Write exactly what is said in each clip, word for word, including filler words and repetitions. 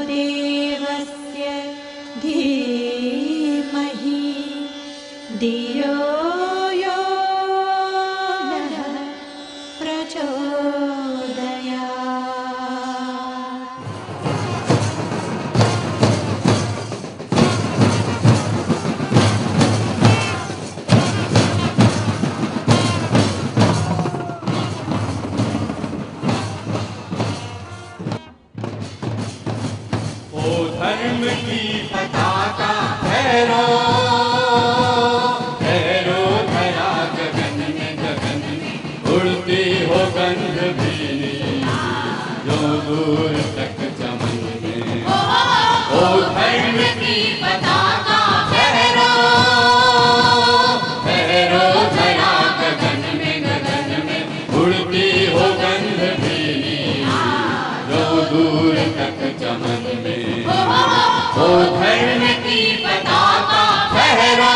देवस्य धीमहि धियो यो नः प्रचोदयात्। ओ धर्म की पताका फहरो, फहरो धरा गगन में, गगन में उड़ती हो गंध भीनी जो दूर तक चमन में। ओ धर्म की पताका फहरो, फहरो धरा गगन में, गगन में उड़ती हो गंध भीनी जो दूर तक चमन में। ओ धर्म की पताका फहरो,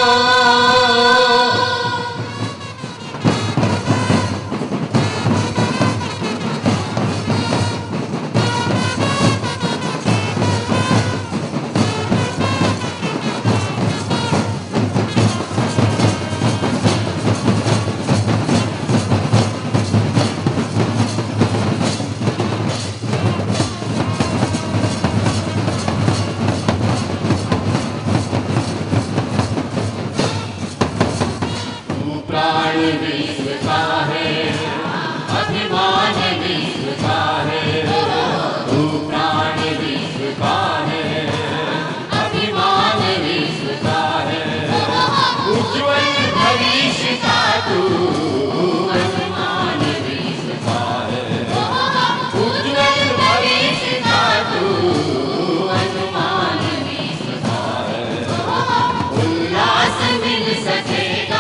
प्राण विश्व का है, अभिमान विश्व का है। तू प्राण विश्व का है, अभिमान विश्व का है। उज्ज्वल भविष्य का तू अभिमान विश्व का है, उज्ज्वल भविष्य का तू अभिमान विश्व का है। उल्लास मिल सकेगा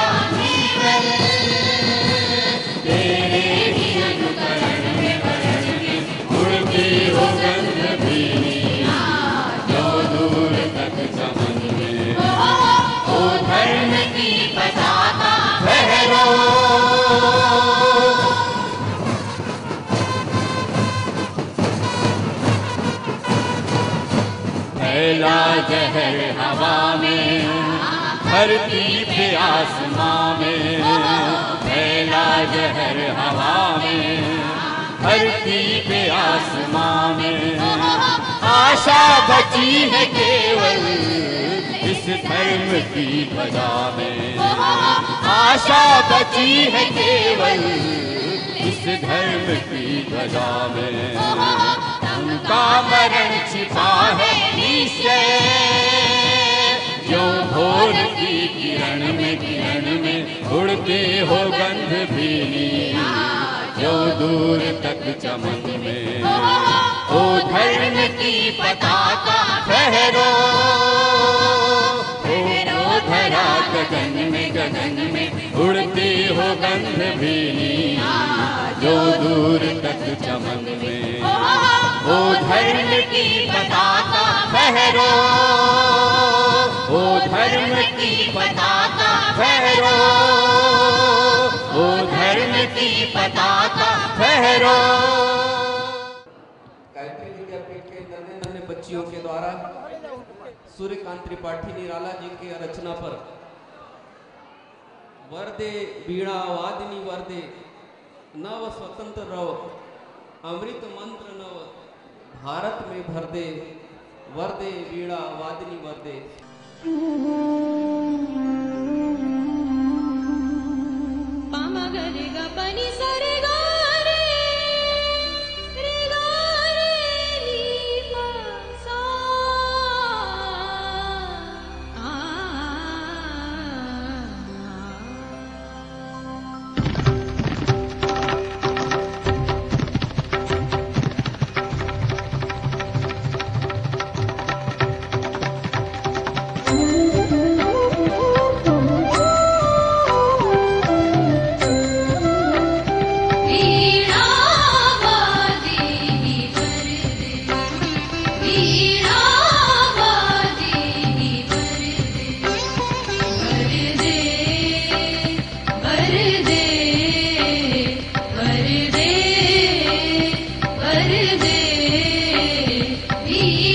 तेरे ही अनुकरण में, भरण में उड़ती हो गंध भीनी जो दूर तक चमन में। ओ धर्म की पताका फहरो, फैला जहर हवा में, धरती पे आसमां में। फैला जहर हवा में, धरती पे आसमां में। आशा बची है केवल इस धर्म की ध्वजा में, आशा बची है केवल इस धर्म की ध्वजा में। उनका मरण छिपा है निश्चय, जो भोर की किरण में, किरण में उड़ते हो गंध भीनी जो दूर तक चमन में। ओ धर्म की पताका फहरो, फहरो धरा गगन में, गगन में उड़ते हो गंध भीनी जो दूर तक चमन में। ओ धर्म की पताका फहरो, ओ धर्म की पताका फहरो, ओ धर्म की पताका फहरो। गायत्री विद्यापीठ के नन्हे नन्हे बच्चियों के द्वारा सूर्यकांत त्रिपाठी निराला जी की रचना पर वरदे वीणा वादिनी वरदे नव स्वतंत्र रव अमृत मंत्र नव भारत में भर दे वरदे वीणा वादिनी वरदे। पामा गरे गा पनी सरे गा रे रे गा रे नी पा सा आ वीणा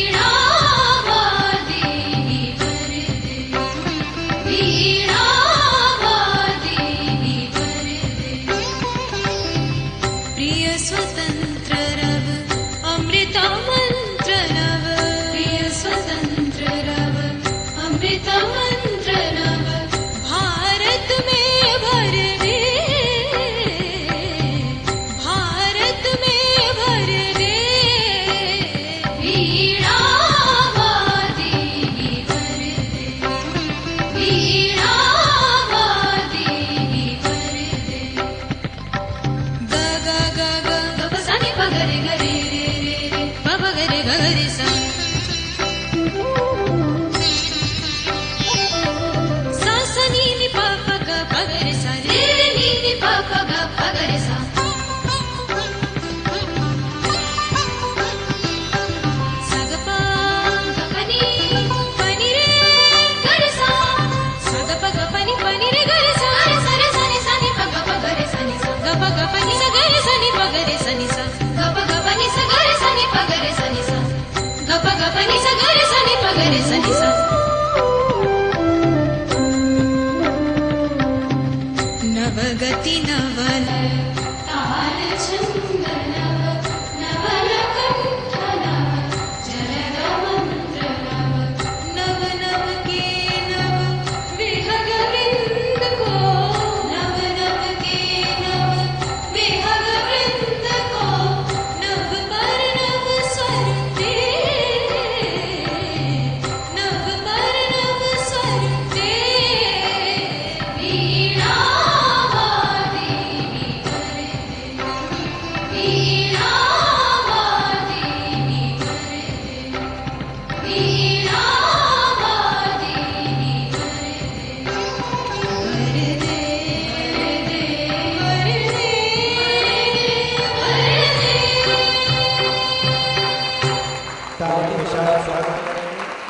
ताली के साथ स्वागत करेंगे।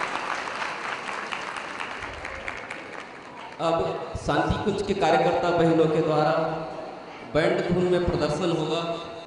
अब शांति कुंज के कार्यकर्ता बहनों के द्वारा बैंड धुन में प्रदर्शन होगा।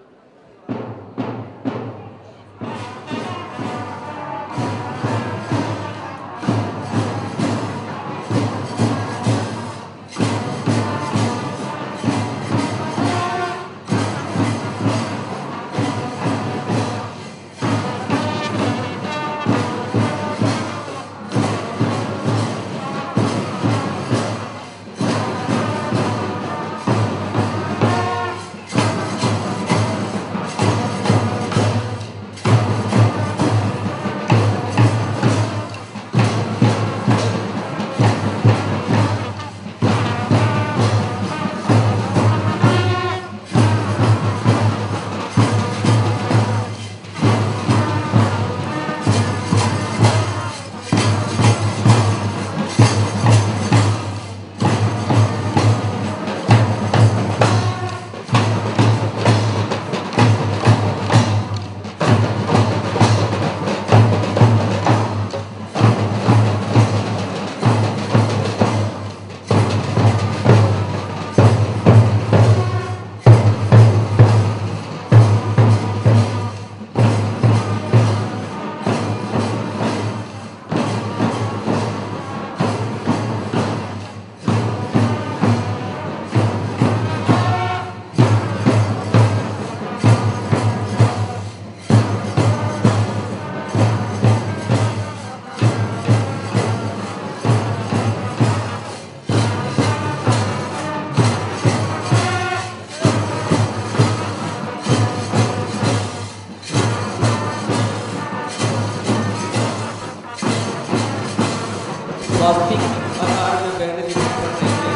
स्वास्तिक आकार में बैंड वितरित करते हैं।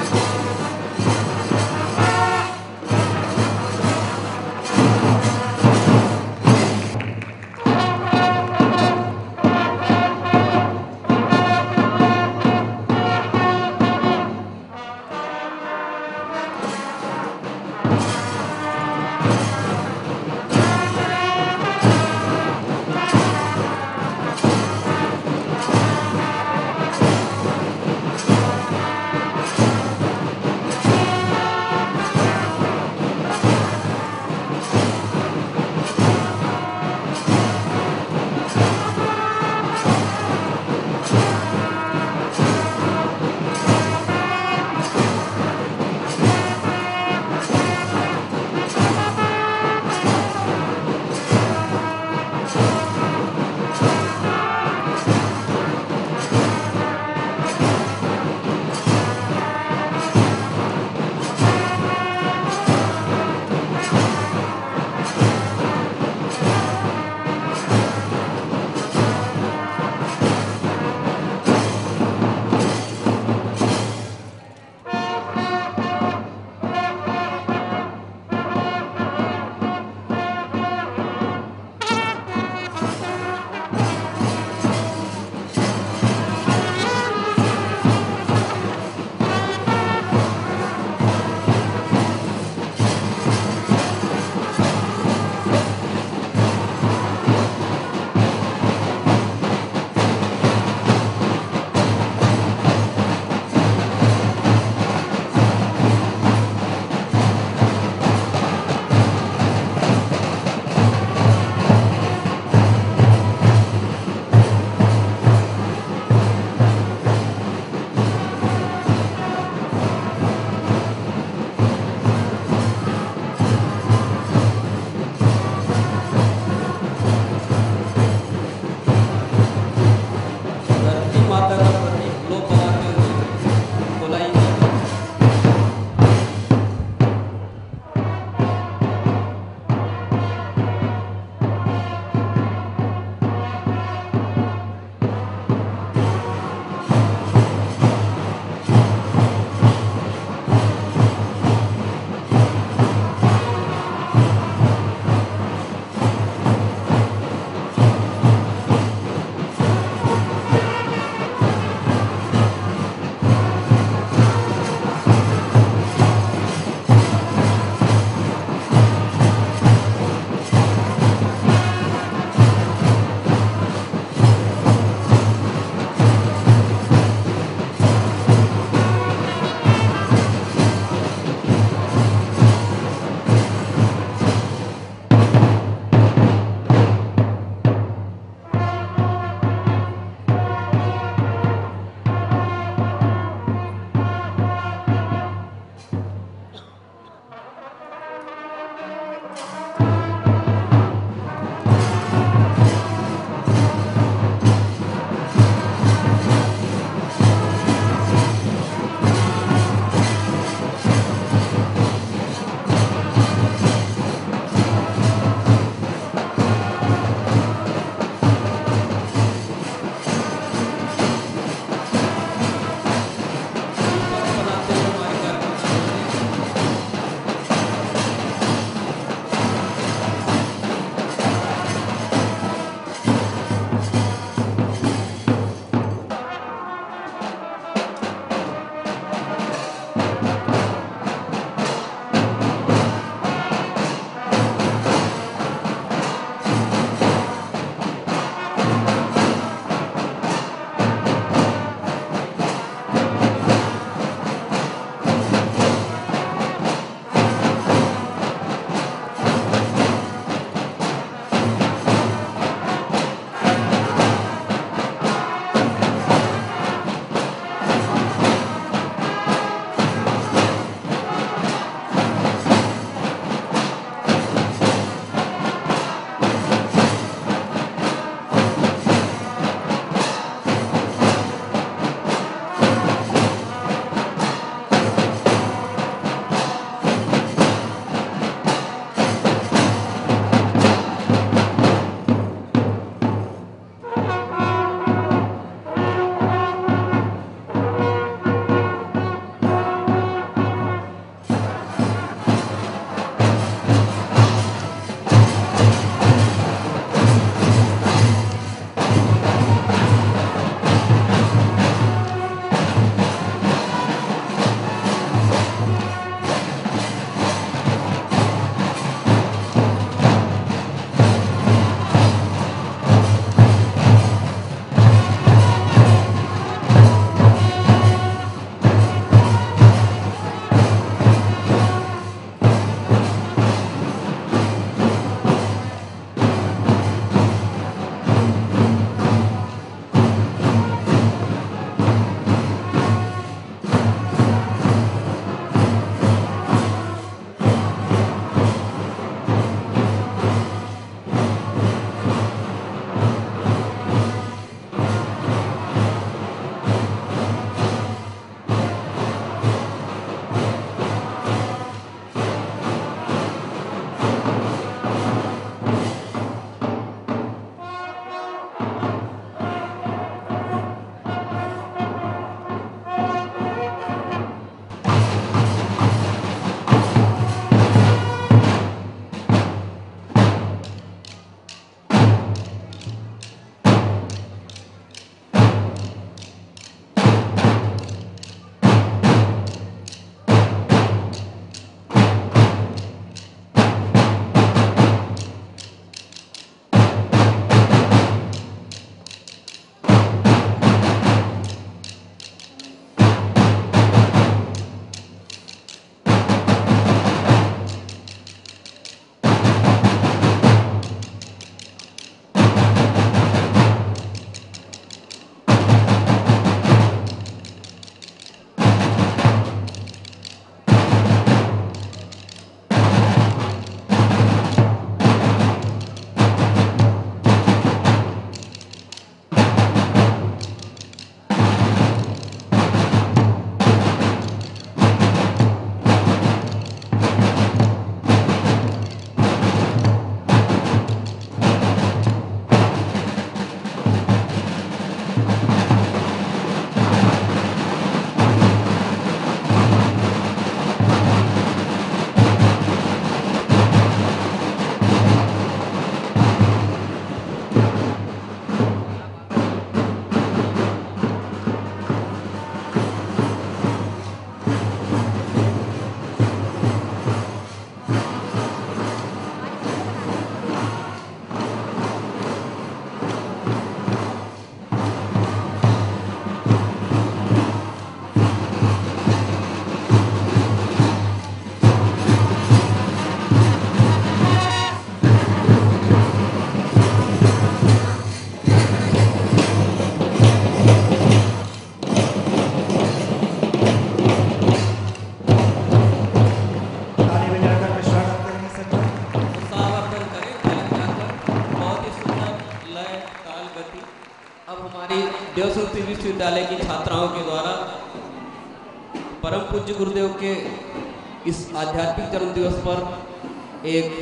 अब हमारी देव संस्कृति विश्वविद्यालय की छात्राओं के द्वारा परम पूज्य गुरुदेव के इस आध्यात्मिक जन्म दिवस पर एक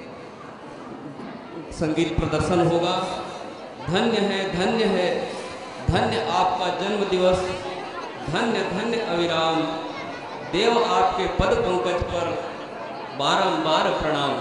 संगीत प्रदर्शन होगा। धन्य है धन्य है धन्य आपका जन्म दिवस, धन्य धन्य अविराम, देव आपके पद पंकज पर बारंबार प्रणाम।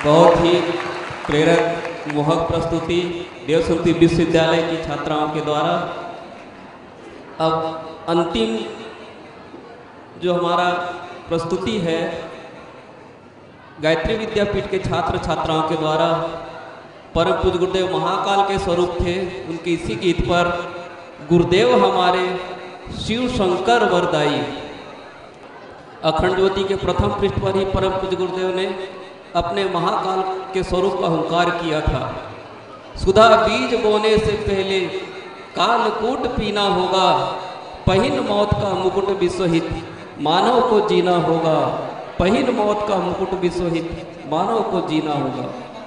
बहुत ही प्रेरक मोहक प्रस्तुति देवश्रुति विश्वविद्यालय की छात्राओं के द्वारा। अब अंतिम जो हमारा प्रस्तुति है गायत्री विद्यापीठ के छात्र छात्राओं के द्वारा। परम पूज्य गुरुदेव महाकाल के स्वरूप थे, उनके इसी गीत पर गुरुदेव हमारे शिव शंकर वरदाई। अखंड ज्योति के प्रथम पृष्ठ पर ही परम पूज्य गुरुदेव ने अपने महाकाल के स्वरूप का हुंकार किया था। सुधा बीज बोने से पहले कालकूट पीना होगा, पहिन मौत का मुकुट विश्वहित मानव को जीना होगा, पहिन मौत का मुकुट विश्वहित मानव को जीना होगा।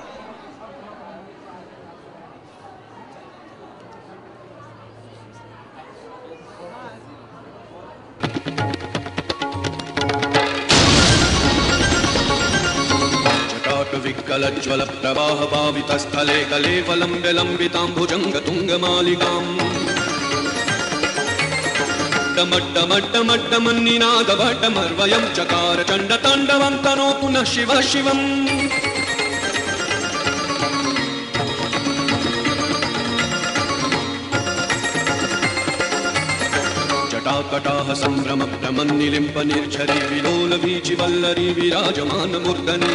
विकलज्वल प्रवाह पावितस्थले कलेवलम्ब्य लम्बिताम्भुजङ्ग तुङ्गमालिकाम् डमड्डमड्डमड्डमन्निनादभट्टमर्वयं चकार चण्डताण्डवं तनो पुनः शिव शिवम् जटाकटाह सम्भ्रम भ्रमन्निलिम्प निर्झरी विलोल वीचिवल्लरी विराजमान मूर्धनि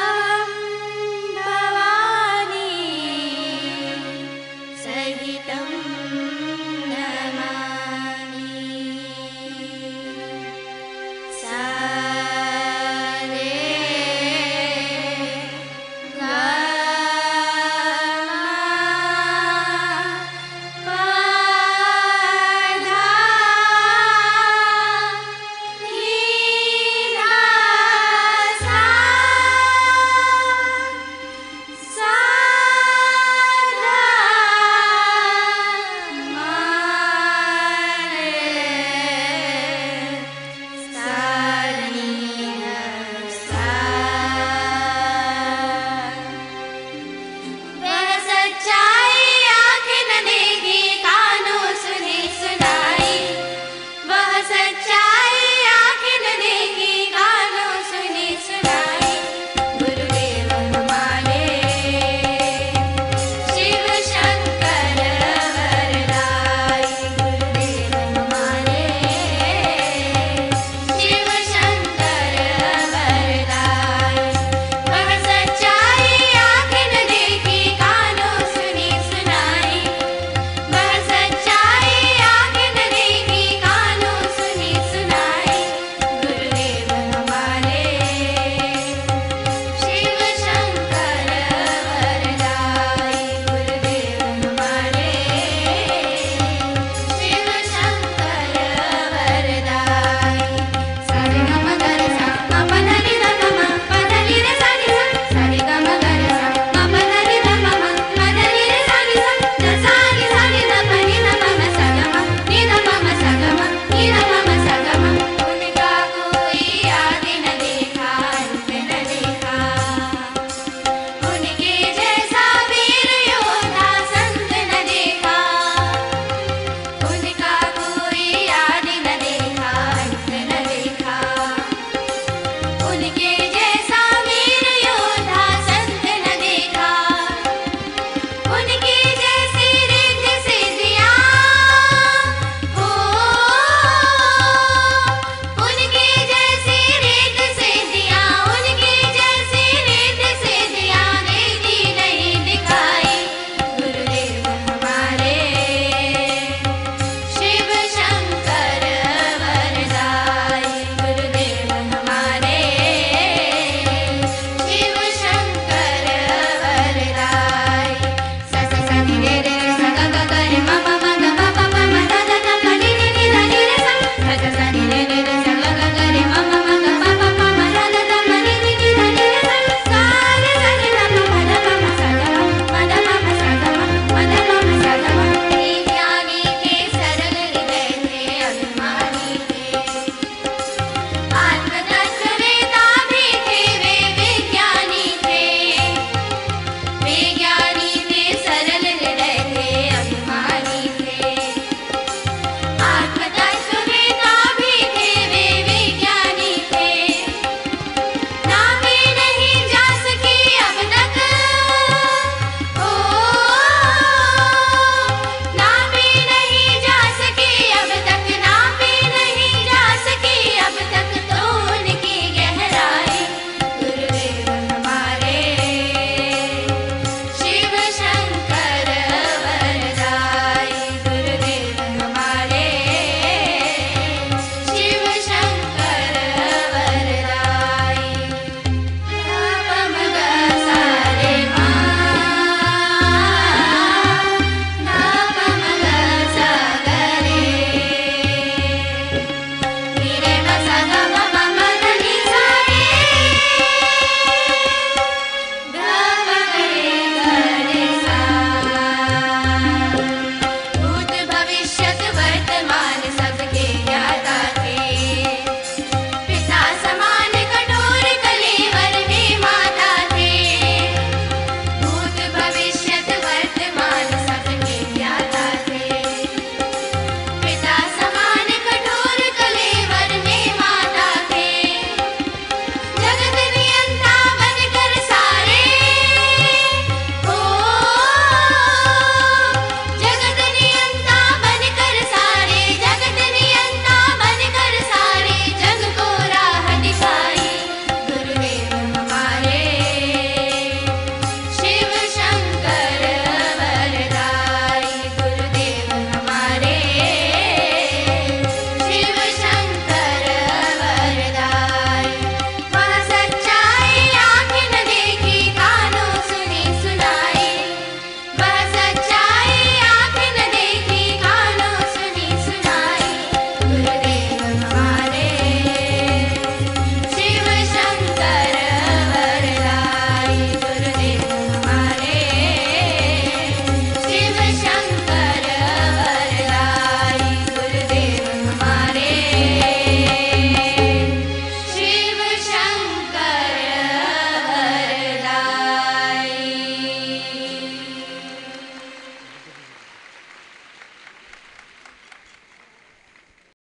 सहितं